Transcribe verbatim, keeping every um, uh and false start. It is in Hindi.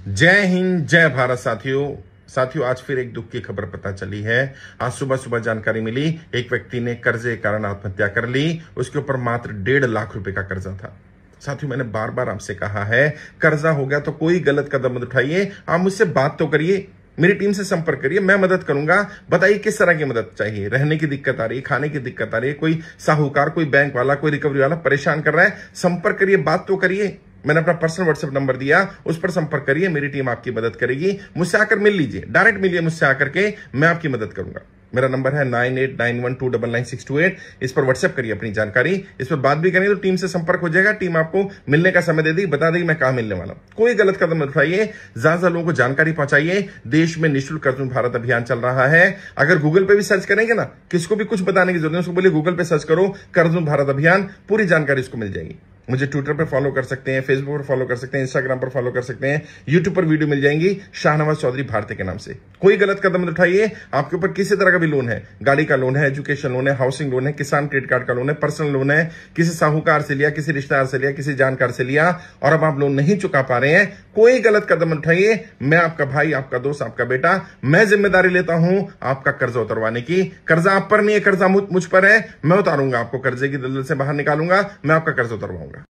जय हिंद, जय भारत। साथियों साथियों आज फिर एक दुख की खबर पता चली है। आज सुबह सुबह जानकारी मिली, एक व्यक्ति ने कर्जे के कारण आत्महत्या कर ली। उसके ऊपर मात्र डेढ़ लाख रुपए का कर्जा था। साथियों मैंने बार बार आपसे कहा है, कर्जा हो गया तो कोई गलत कदम मत उठाइए। आप मुझसे बात तो करिए, मेरी टीम से संपर्क करिए, मैं मदद करूंगा। बताइए किस तरह की मदद चाहिए। रहने की दिक्कत आ रही है, खाने की दिक्कत आ रही है, कोई साहूकार, कोई बैंक वाला, कोई रिकवरी वाला परेशान कर रहा है, संपर्क करिए, बात तो करिए। मैंने अपना पर्सनल व्हाट्सएप नंबर दिया, उस पर संपर्क करिए, मेरी टीम आपकी मदद करेगी। मुझसे आकर मिल लीजिए, डायरेक्ट मिलिए मुझसे आकर के, मैं आपकी मदद करूंगा। मेरा नंबर है nine eight nine one two double nine six two eight. इस पर व्हाट्सएप करिए अपनी जानकारी, इस पर बात भी करेंगे तो टीम से संपर्क हो जाएगा। टीम आपको मिलने का समय दे देगी, बता देगी मैं कहां मिलने वाला हूं। कोई गलत कदम मत उठाइए, ज्यादा ज्यादा लोगों को जानकारी पहुंचाइए। देश में निःशुल्क कर्ज मुक्त भारत अभियान चल रहा है। अगर गूगल पे भी सर्च करेंगे ना, किसको भी कुछ बताने की जरूरत है, उसको बोलिए गूगल पे सर्च करो कर्ज मुक्त भारत अभियान, पूरी जानकारी उसको मिल जाएगी। मुझे ट्विटर पर फॉलो कर सकते हैं, फेसबुक पर फॉलो कर सकते हैं, इंस्टाग्राम पर फॉलो कर सकते हैं, यूट्यूब पर वीडियो मिल जाएंगी शाहनवाज चौधरी भारती के नाम से। कोई गलत कदम मत उठाइए। आपके ऊपर किसी तरह का भी लोन है, गाड़ी का लोन है, एजुकेशन लोन है, हाउसिंग लोन है, किसान क्रेडिट कार्ड का लोन है, पर्सनल लोन है, किसी साहूकार से लिया, किसी रिश्तेदार से लिया, किसी जानकार से लिया और अब आप लोन नहीं चुका पा रहे हैं, कोई गलत कदम मत उठाइए। मैं आपका भाई, आपका दोस्त, आपका बेटा, मैं जिम्मेदारी लेता हूं आपका कर्जा उतरवाने की। कर्जा आप पर नहीं है, कर्जा मुझ पर है। मैं उतारूंगा आपको, कर्जे की दलदल से बाहर निकालूंगा, मैं आपका कर्जा उतरवाऊंगा।